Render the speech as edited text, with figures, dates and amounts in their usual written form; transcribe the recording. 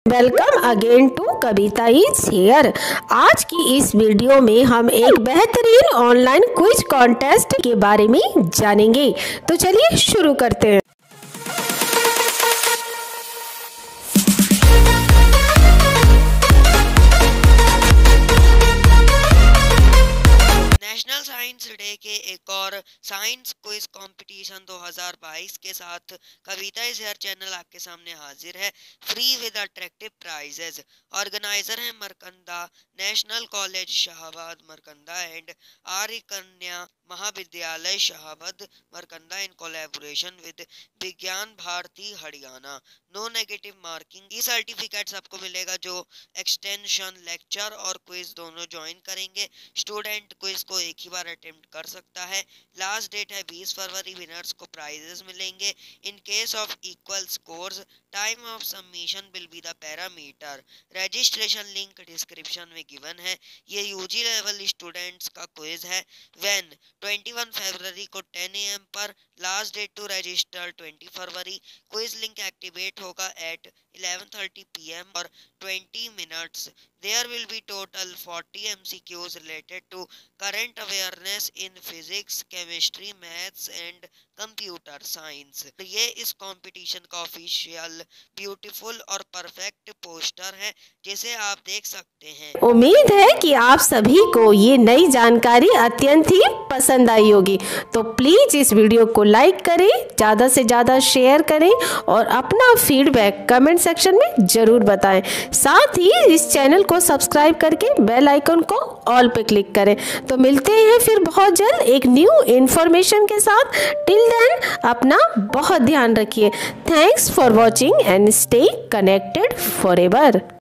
Welcome again to Kavita is here. आज की इस वीडियो में हम एक बेहतरीन ऑनलाइन क्विज कॉन्टेस्ट के बारे में जानेंगे। तो चलिए शुरू करते हैं। नेशनल साइंस डे के एक और साइंस क्विज कंपटीशन 2022 के साथ कविता इज हियर चैनल आपके सामने हाजिर है, free with attractive prizes. Organiser है Markanda national college Shahbad Markanda and Arya Kanya Mahavidyalaya Shahbad Markanda in collaboration with Vigyan Bharati Haryana. No negative marking. E certificates आपको मिलेगा जो एक्सटेंशन लेक्चर और क्विज दोनों ज्वाइन करेंगे। स्टूडेंट क्विज को एक ही बार अटेम्प्ट कर सकता है। लास्ट डेट है 20 फरवरी। विनर्स को प्राइजेस मिलेंगे। In case of equal scores time of submission will be the parameter. Registration link description में गिवन है। ये यूजी लेवल स्टूडेंट्स का क्विज है। व्हेन 21 फरवरी को 10 AM पर। लास्ट डेट टू रजिस्टर 20 फरवरी। क्विज लिंक एक्टिवेट होगा एट 11:30 PM और 20 minutes. There will be total 40 MCQs related to current awareness in physics, chemistry, maths and computer science। ये इस कंपटीशन का ऑफिशियल ब्यूटीफुल और परफेक्ट पोस्टर है जिसे आप देख सकते हैं। उम्मीद है कि आप सभी को ये नई जानकारी अत्यंत ही पसंद आई होगी। तो प्लीज इस वीडियो को लाइक करें, ज़्यादा से ज़्यादा शेयर करें और अपना फीडबैक कमेंट सेक्शन में ज़रूर बताएं। साथ ही इस चैनल को सब्सक्राइब करके बेल आइकन को ऑल पे क्लिक करें। तो मिलते हैं फिर बहुत जल्द एक न्यू इन्फॉर्मेशन के साथ। टिल देन अपना बहुत ध्यान रखिए। Thanks for watching and stay connected forever.